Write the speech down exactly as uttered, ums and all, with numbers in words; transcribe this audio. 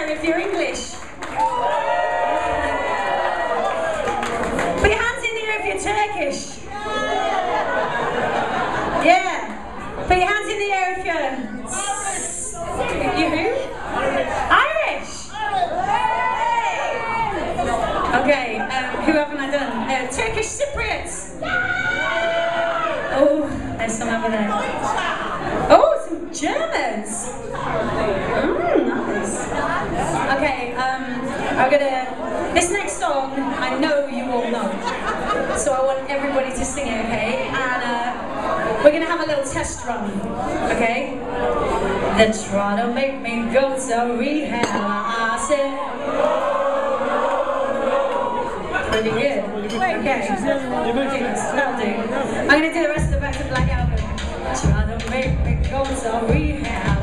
air if you're English. Put your hands in the air if you're Turkish. Yeah. Put your hands in the air if you're... You who? Irish. Okay, um, who haven't I done? Uh, Turkish Cypriots. Oh, there's some over there. Oh, some Germans. Mm, nice. Okay, um, I'm gonna... This next song, I know you all know. So I want everybody to sing it, okay? And uh, we're gonna have a little test run, okay? They're trying to make me go to rehab. I said... Pretty good. Okay. Okay, that'll do. I'm gonna do the rest of the Back to Black album. Try to make me go to rehab.